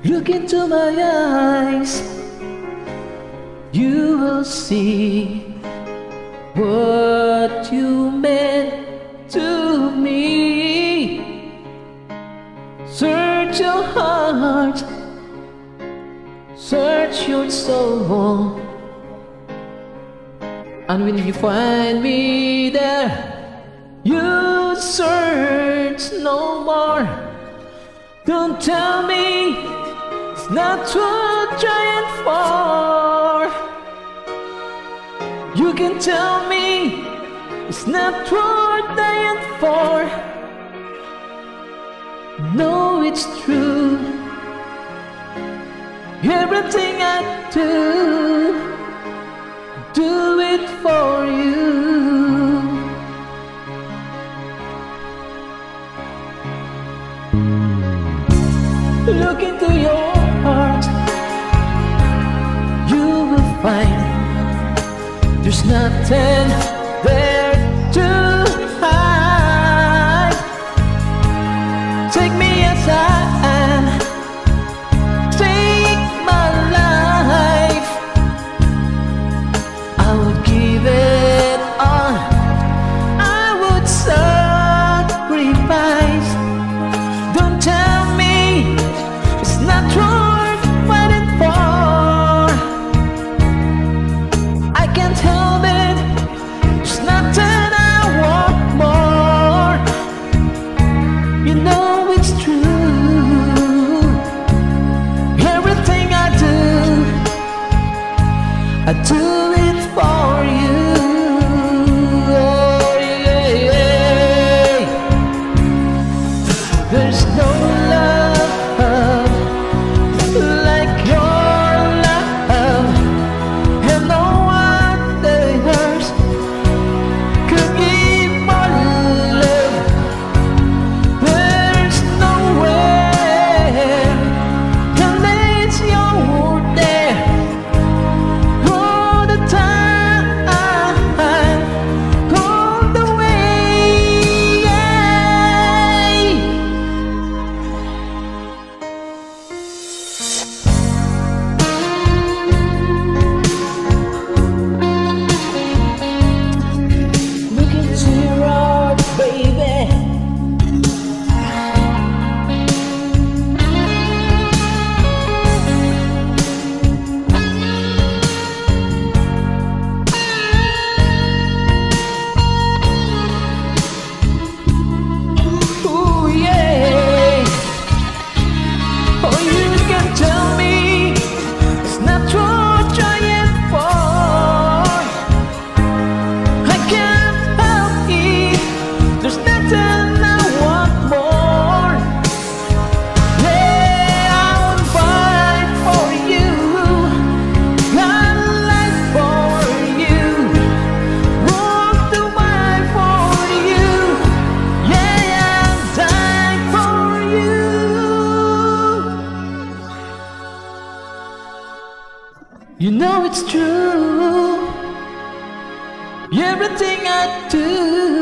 Look into my eyes, you will see what you meant to me. Search your heart, search your soul, and when you find me there, you search no more. Don't tell me it's not worth trying for. You can tell me it's not worth dying for. No, it's true. Everything I do it for you. Look into your heart, you will find there's nothing there to hide. Take me as I am, take my life. I would give it all, I would sacrifice. Don't tell me it's not worth fighting for. I can't help it, it's nothing I want more. You know it's true. Everything I do it for you. Oh, yeah, yeah. There's no love like your love, and no one else could give more love. There's nowhere can place your word there all the time, all the way. Look into your heart, baby. Ooh, yeah. Oh, you can tell me it's not worth trying for. I can't help it, there's nothing I want more. Yeah, I'll fight for you, I'll life for you, walk the way for you. Yeah, I'll die for you. You know it's true. Everything I do